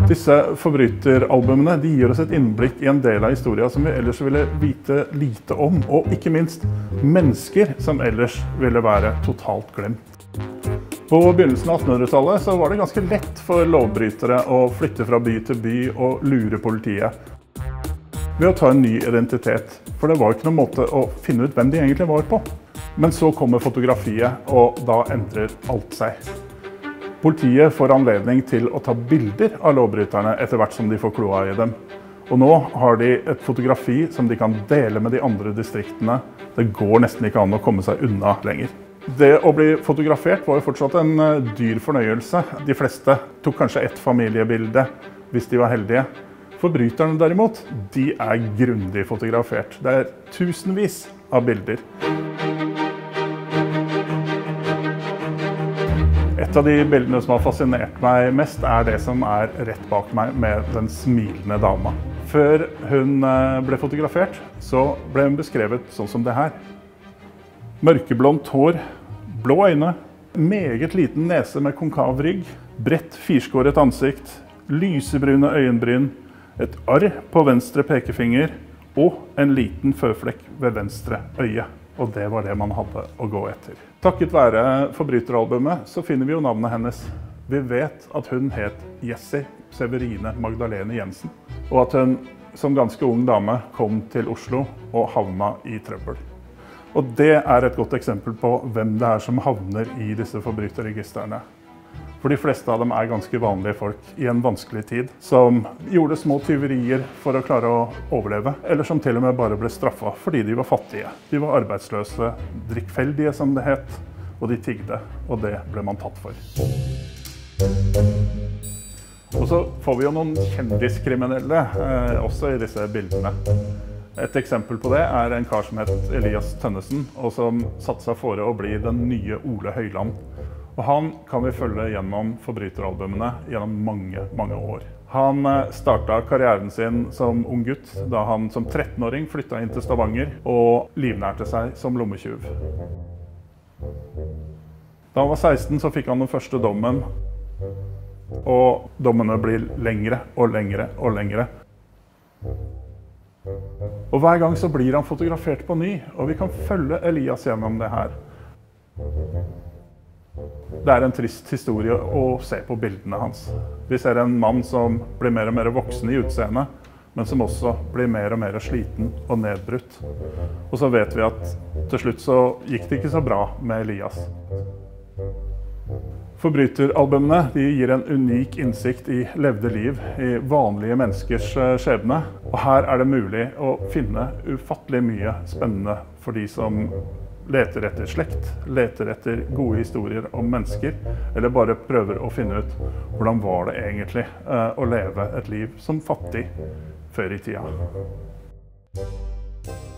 Disse forbryteralbumene de gir oss et innblikk i en del av historien som vi ellers ville vite lite om, og ikke minst mennesker som ellers ville være totalt glemt. På begynnelsen av 1800-tallet så var det ganske lett for lovbrytere å flytte fra by til by og lure politiet ved å ta en ny identitet, for det var ikke noen måte å finne ut hvem de egentlig var på. Men så kommer fotografiet, og da endrer alt seg. Politiet får anledning til å ta bilder av lovbryterne etter hvert som de får kloa i dem. Og nå har de et fotografi som de kan dele med de andre distriktene. Det går nesten ikke an å komme seg unna lenger. Det å bli fotografert var jo fortsatt en dyr fornøyelse. De fleste tok kanskje ett familiebilde hvis de var heldige. Forbryterne derimot, de er grundig fotografert. Det er tusenvis av bilder. Et av de bildene som har fascinert meg mest er det som er rett bak meg med den smilende dama. Før hun ble fotografert, så ble hun beskrevet sånn som det her. Mørkeblondt hår, blå øyne, meget liten nese med konkav rygg, bredt firskåret ansikt, lysebrune øyenbryn, et arr på venstre pekefinger og en liten føflekk ved venstre øye. Og det var det man hadde å gå etter. Takket være forbryteralbumet så finner vi jo navnet hennes. Vi vet at hun het Jessie Severine Magdalene Jensen, og at hun som ganske ung dame kom til Oslo og havna i trøbbel. Og det er et godt eksempel på hvem det er som havner i disse forbryterregistrene. For de fleste av dem er ganske vanlige folk i en vanskelig tid, som gjorde små tyverier for å klare å overleve, eller som til og med bare ble straffet fordi de var fattige. De var arbeidsløse, drikkfeldige som det het, og de tigde, og det ble man tatt for. Og så får vi jo noen kjendiskriminelle også i disse bildene. Et eksempel på det er en kar som het Elias Tønnesen, og som satte seg for å bli den nye Ole Høiland. Og han kan vi følge gjennom forbryteralbumene gjennom mange, mange år. Han startet karrieren sin som ung gutt da han som 13-åring flyttet inn til Stavanger og livnærte seg som lommetyv. Da han var 16 så fikk han den første dommen, og dommene blir lengre og lengre og lengre. Og hver gang så blir han fotografert på ny, og vi kan følge Elias gjennom det her. Det er en trist historie å se på bildene hans. Vi ser en mann som blir mer og mer voksen i utseendet, men som også blir mer og mer sliten og nedbrutt. Og så vet vi at til slutt så gikk det ikke så bra med Elias. Forbryteralbumene de gir en unik innsikt i levde liv, i vanlige menneskers skjebne. Og her er det mulig å finne ufattelig mye spennende for de som leter etter slekt, leter etter gode historier om mennesker, eller bare prøver å finne ut hvordan var det egentlig å leve et liv som fattig før i tida.